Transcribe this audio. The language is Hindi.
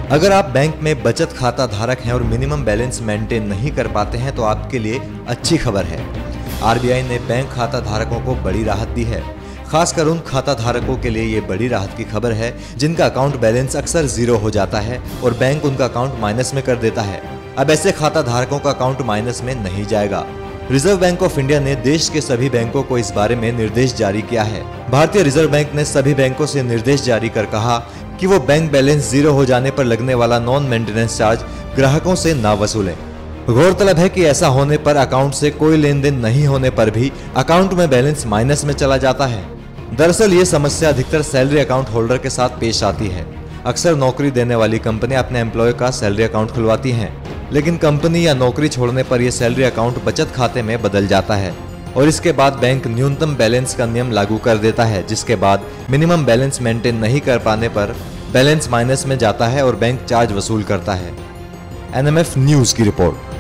अगर आप बैंक में बचत खाता धारक हैं और मिनिमम बैलेंस मेंटेन नहीं कर पाते हैं तो आपके लिए अच्छी खबर है। आरबीआई ने बैंक खाता धारकों को बड़ी राहत दी है। खासकर उन खाता धारकों के लिए ये बड़ी राहत की खबर है जिनका अकाउंट बैलेंस अक्सर जीरो हो जाता है और बैंक उनका अकाउंट माइनस में कर देता है। अब ऐसे खाता धारकों का अकाउंट माइनस में नहीं जाएगा। रिजर्व बैंक ऑफ इंडिया ने देश के सभी बैंकों को इस बारे में निर्देश जारी किया है। भारतीय रिजर्व बैंक ने सभी बैंकों से निर्देश जारी कर कहा कि वो बैंक बैलेंस जीरो हो जाने पर लगने वाला नॉन मेंटेनेंस चार्ज ग्राहकों से ना वसूलें। गौरतलब है कि ऐसा होने पर अकाउंट से कोई लेन देन नहीं होने पर भी अकाउंट में बैलेंस माइनस में चला जाता है। दरअसल ये समस्या अधिकतर सैलरी अकाउंट होल्डर के साथ पेश आती है। अक्सर नौकरी देने वाली कंपनियां अपने एम्प्लॉय का सैलरी अकाउंट खुलवाती हैं, लेकिन कंपनी या नौकरी छोड़ने पर यह सैलरी अकाउंट बचत खाते में बदल जाता है और इसके बाद बैंक न्यूनतम बैलेंस का नियम लागू कर देता है, जिसके बाद मिनिमम बैलेंस मेंटेन नहीं कर पाने पर बैलेंस माइनस में जाता है और बैंक चार्ज वसूल करता है। एनएमएफ न्यूज की रिपोर्ट।